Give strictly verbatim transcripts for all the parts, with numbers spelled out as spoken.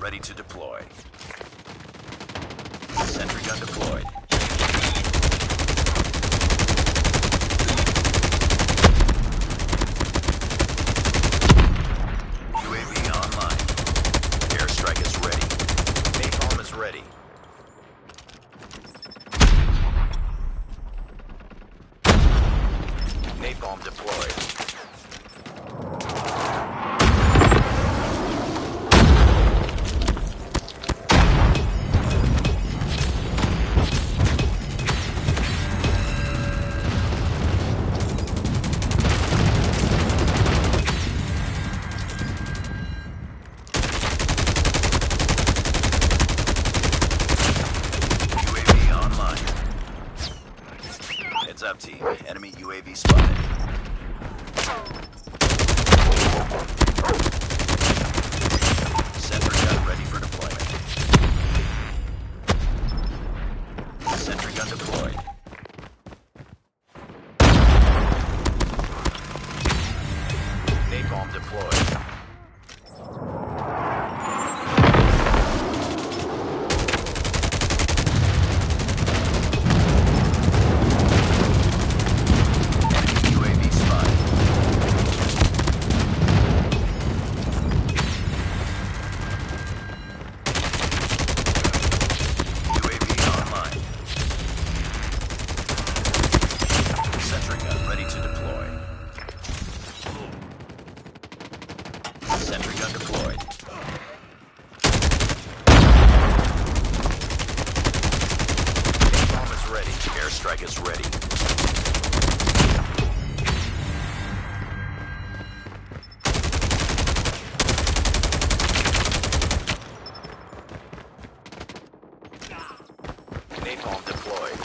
ready to deploy. Sentry gun deployed. U A V online. Airstrike is ready. Napalm is ready. Napalm deployed. Heads up, team. Enemy U A V spotted. Sentry gun ready for deployment. Sentry gun deployed. Napalm deployed. Sentry gun deployed. Napalm is ready. Airstrike is ready. Napalm deployed.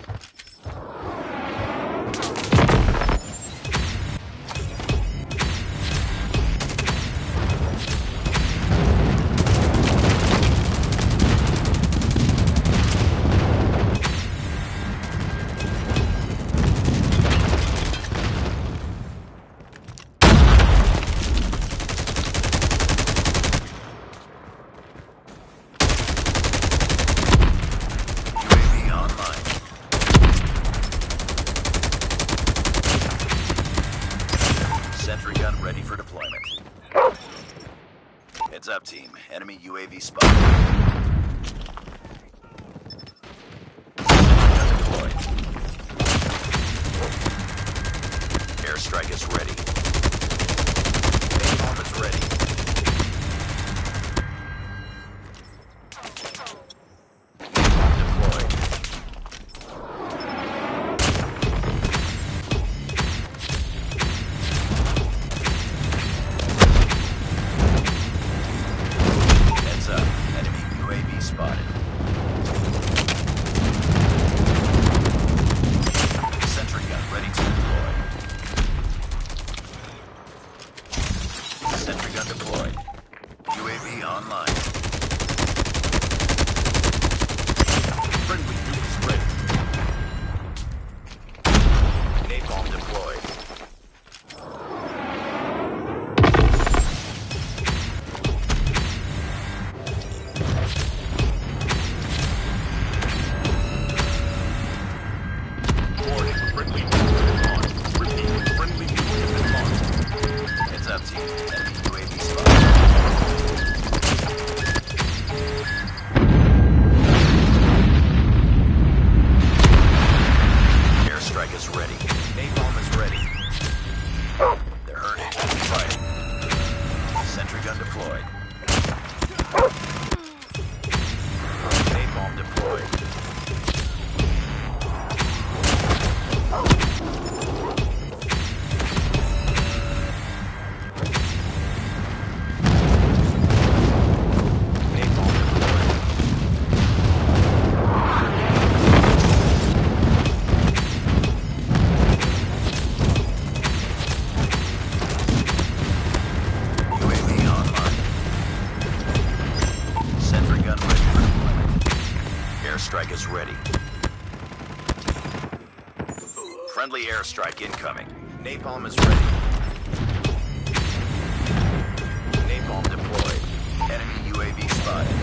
Sentry gun ready for deployment. Heads up, team. Enemy U A V spotted. Sentry gun deployed. Airstrike is ready. Napalm is ready. Napalm deployed. Spotted. Sentry gun ready to deploy. Sentry gun deployed. U A V online. Friendly nukes ready. Napalm deployed. Airstrike is ready. Napalm is ready. They're hurting. Fight. Sentry gun deployed. Napalm deployed. Airstrike is ready. Friendly airstrike incoming. Napalm is ready. Napalm deployed. Enemy U U A V spotted.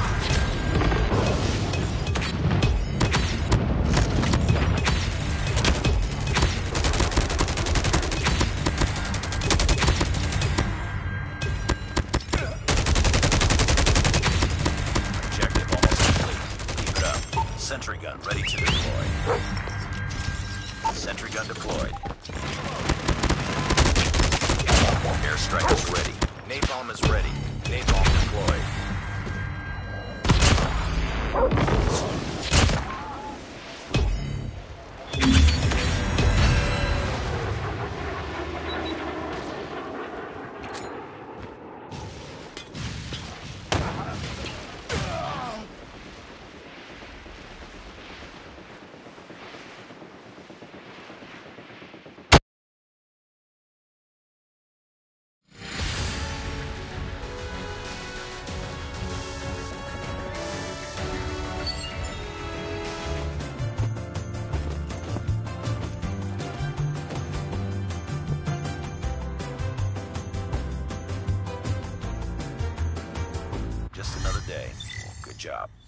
Objective almost complete. Keep it up. Sentry gun ready to deploy. Sentry gun deployed. Airstrike is ready. Napalm is ready. Napalm deployed. Just another day. Good job.